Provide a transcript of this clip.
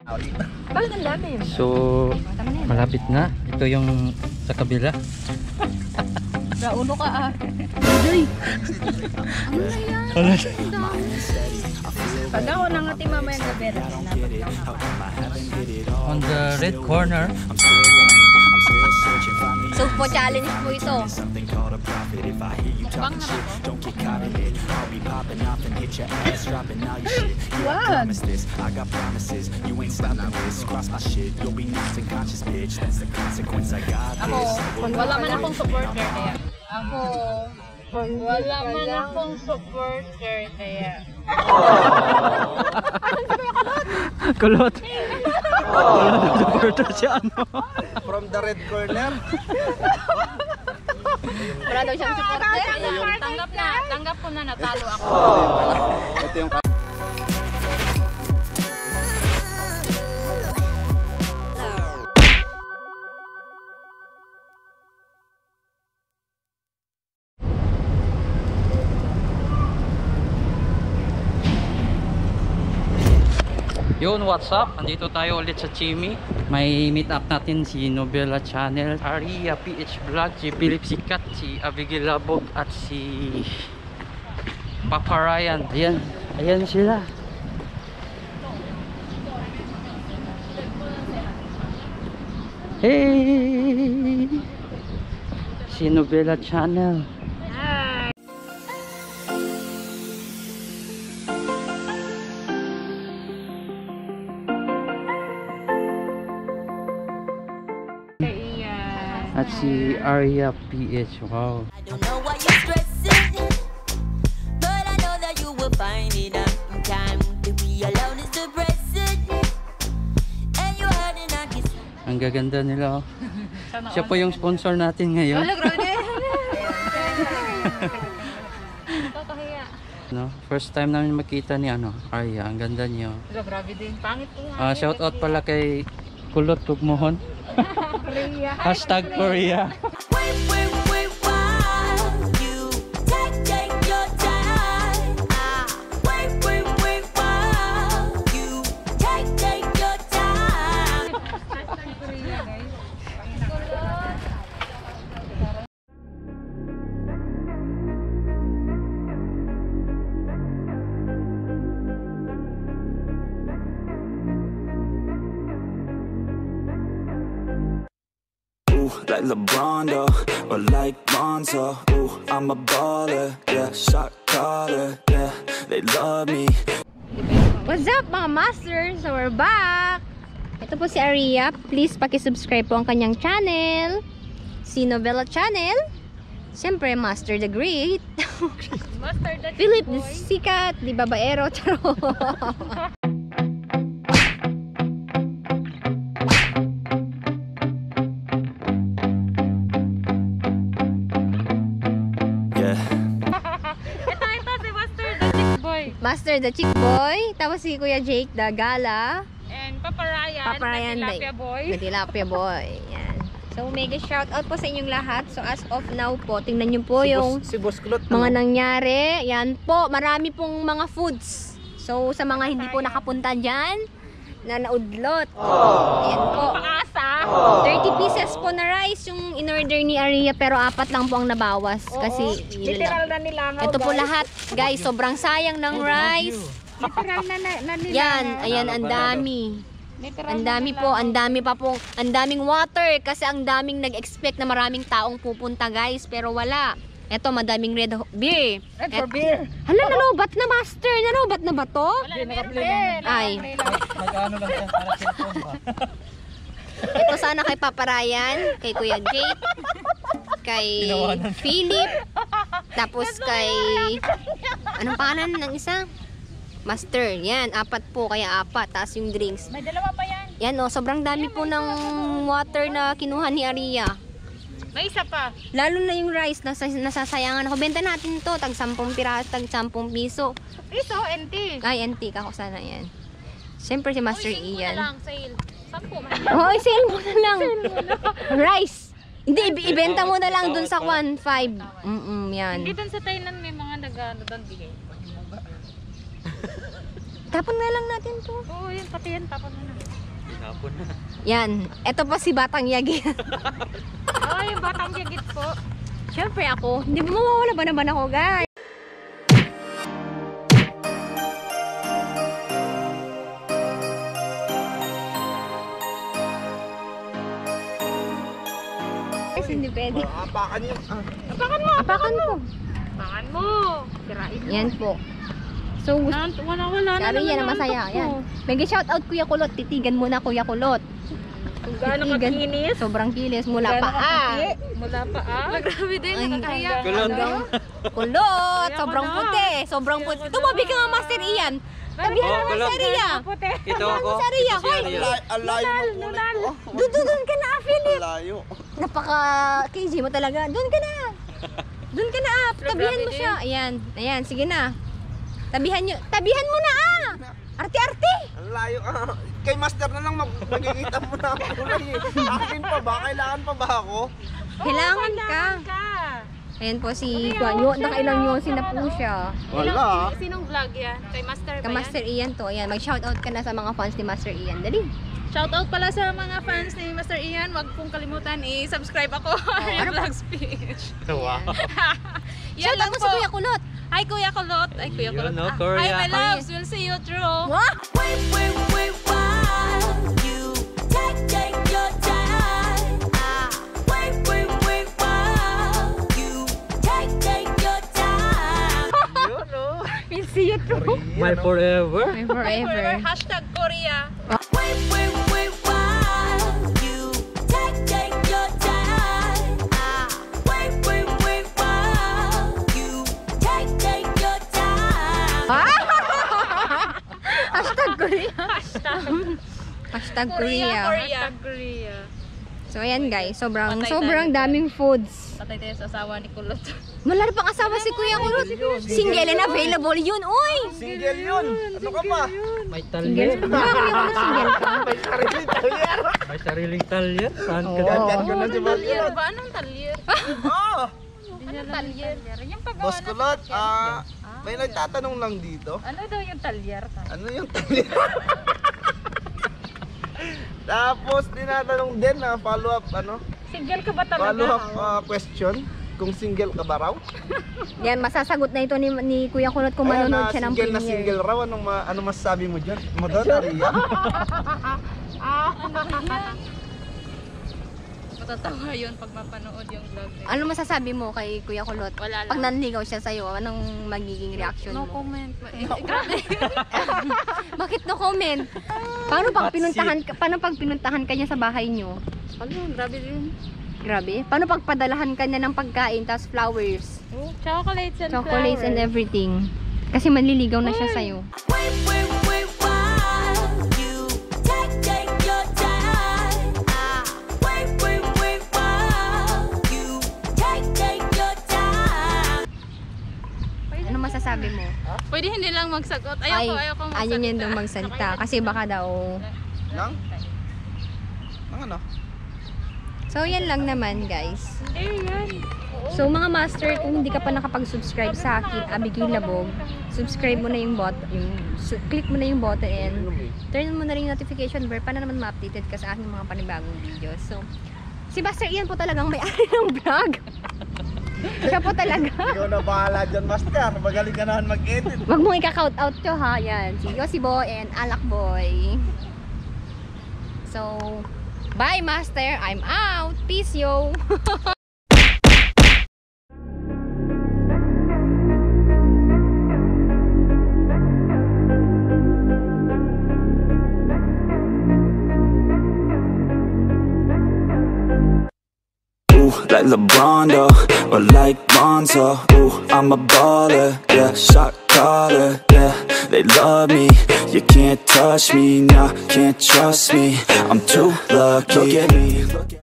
Bakit ang lalim? So, malapit na. Ito yung sa kabila. Sa ulo ka ah. Ano yan? Pag ako nangati mamaya na bera. On the red corner. So po challenge po ito. Bang naman ako, wala man akong supporter kaya. Wala man akong supporter kaya. Kulot. Kulot ang supporter siya ano. From the red corner. Wala daw siyang supporter. Tanggap ko na natalo ako. Ito yung Yun, what's up? Andito tayo ulit sa Chimi. May meet up natin si Novella Channel, Aria PH Vlog, si Philip Sikat, si Abigail Labog at si Papa Ryan. Ayan, ayan sila. Hey! Si Novella Channel. At si Aria PH. Wow. I don't know why you're stressing, but I know that you will find it out in time. To be alone is depressing, and you heard it not kiss. Ang gaganda nila. Oh. Siya po yung sponsor natin ngayon. No, first time namin makita ni Aria. Ang ganda niyo. Grabe din. Pangit po. Shout out pala kay Kulot Kugmohon. Hashtag Korea. Wait, wait, wait, while you take your time. Wait, wait, wait, while you take your time. Like LeBron or like Lonzo. Ooh, I'm a baller, yeah, shot caller, yeah, they love me. What's up mga masters? So we're back! Ito po si Aria. Please paki-subscribe po ang kanyang channel. Si Novella Channel. Siyempre, Master the Great. Master the Philip the Sikat. Di babaero. Charo. Master the Chick Boy. Tapos si Kuya Jake the Gala. And Papa Ryan, Papa Ryan the Tilapia Boy. The Tilapia Boy. Yan. So mega shout out po sa inyong lahat. So as of now po, tingnan nyo po yung si Boss Kulot. mga nangyari. Yan po, marami pong mga foods. So sa mga hindi po nakapunta dyan, na naudlot. Ayan po. Paasa. 30 pieces po na rice yung in-order ni Aria, pero 4 lang po ang nabawas. Kasi literal na nilangaw. ito po lahat, guys. Sobrang sayang ng rice. Literal na nilangaw. Yan, ayan, ang dami. Ang dami po, ang dami pa po, ang daming water kasi ang daming nag-expect na maraming taong pupunta, guys, pero wala. Ito, madaming red beer. Red for beer. Hala, nalobat na, master. Nalobat na ba to? Wala, meron din. Ay. Nag-ano lang yan para cellphone ba? Ito sana kay Papa Ryan, kay Kuya Jake, kay Philip, tapos kay, anong pangalan ng isa? Master. Yan, 4 po, kaya 4. Tapos yung drinks. May 2 pa yan. Yan o, sobrang dami po ng water na kinuha ni Aria. May isa pa. Lalo na yung rice, nasasayangan ako. Benta natin to, tag 10 piraso, tag 10 piso. Piso, NT. Ay, NT ako sana yan. Siyempre si Master Ian. lang, sale. 10 man. Hoy, sale mo na lang. Rice. Hindi, ibenta mo na lang dun sa 1.5. Yan. Hindi dun sa Thailand may mga nag-ano doon bigay. Tapon na lang natin to. Oo, yun, pati yan, tapon mo na. Tinapon na. Yan. Ito pa si Batang Yagi. Oo, yung batang yagit po. Siyempre ako. Hindi ba mawawala ba naman ako, guys? Hindi pwede. Apakan yun. Apakan mo. Pangan mo. Sirain mo. Yan po. So, Wala sabi yan na masaya. Yan. Mega shoutout Kuya Kulot. Titigan mo na Kuya Kulot. Kung gaano Titigan. kakinis. Sobrang kilis. Mula pa Mula pa Grabe din, nakakahiya. Kulot. Sobrang puti. Sobrang puti. Tumabi ka nga, Master Ian. Tabihan Oh, naman Kulot. sa Ria. Ito ako. Sa Ria. Ito si Hoy. Ria. Alayo mo kulay ko. Doon ka na, Philip. Alayo. Napaka KG mo talaga. Doon ka na. Doon ka na. Tabihan mo siya. Ayan. Ayan. Sige na. Tabihan mo na Arte-arte. Alayo. Kay Master na lang magkikita mo na ako kulay eh. Akin pa ba? Kailangan pa ba ako? Kailangan ka. Ayan po si Kuanyo. Nakailang yosin na po siya. Wala. Sinong vlog yan? Kay Master ba Ka yan? Master Ian to. Ayan. Mag-shoutout ka na sa mga fans ni Master Ian. Dali. Shoutout pala sa mga fans ni Master Ian. Huwag pong kalimutan i-subscribe ako. Arya Vlogs page. Wow. Yan Shoutout lang mo po. si Kuya Kulot. Hi Kuya Kulot. Ay Kuya Yun, Kulot. no, Hi Korea. my loves. We'll see you through. Wow. Wait, while you take your time. Wait, while you take your time. We'll see you through. My forever. Forever. Hashtag Korea. Wait, while you take your time. Wait, while you take your time. Hashtag Korea. Hashtag Korea. Korea. Korea. So ayan guys, sobrang Patay sobrang tayo. daming foods. Patay tayo sa asawa ni Kulot. Wala pang asawa si Kuya Kulot. Single and available yun, uy! Single yun. Ano ka pa? May Single. talyer. Kuya Kulot, single ka. May sarili talyer. May sariling talyer. Saan ka Yan, na? yan ko na si Boss Talyer Kulot. ba? Anong talyer? Oh! Anong talyer? Yung paggawa Boss Kulot, may nagtatanong lang dito. Ano daw yung talyer? Ano yung talyer? Tapos tinatanong din na follow-up Single ka ba talaga? follow-up question kung single ka ba raw? Yan, masasagot na ito ni Kuya Kulot kung Ayan, manonood siya ng single na premiere. single raw. Ano masasabi mo dyan? Mo doon, Aria? Matatawa yun pag mapanood yung vlog niya. Ano masasabi mo kay Kuya Kulot? Wala lang. Pag nanligaw siya sa'yo, anong magiging reaction No mo? comment. Grabe. Bakit no comment? Paano pag pinuntahan ka niya sa bahay niyo? Ano, grabe din. Grabe. Paano pag padalahan ka niya ng pagkain tapos flowers? Chocolates and Chocolates and everything. Kasi manliligaw na siya sa'yo. Wait, while you take your time. Wait, while you take your time. Ano masasabi mo? Pwede hindi lang magsagot. Ayoko magsalita. Ayaw niya daw magsalita. Kasi baka daw... Lang? Ang ano? So, yan lang naman, guys. Yan. So, mga master, kung hindi ka pa nakapag-subscribe sa akin, Abigail Labog, subscribe mo na yung button, click mo na yung button and turn mo na rin yung notification bell para naman ma-updated ka sa aking mga panibagong videos. So, si Master Ian po talagang may-ari ng vlog. Siya po talaga. Ikaw na bahala dyan, Master. Magaling ka naman mag-edit. Wag mong ika-count out to ha. Yan. Si Yossi Boy and Alak Boy. So, bye Master. I'm out. Peace yo. Like LeBron, though, or like Bonzo. Ooh, I'm a baller, yeah, shot caller, yeah. They love me, you can't touch me, nah, can't trust me. I'm too lucky. Look at me.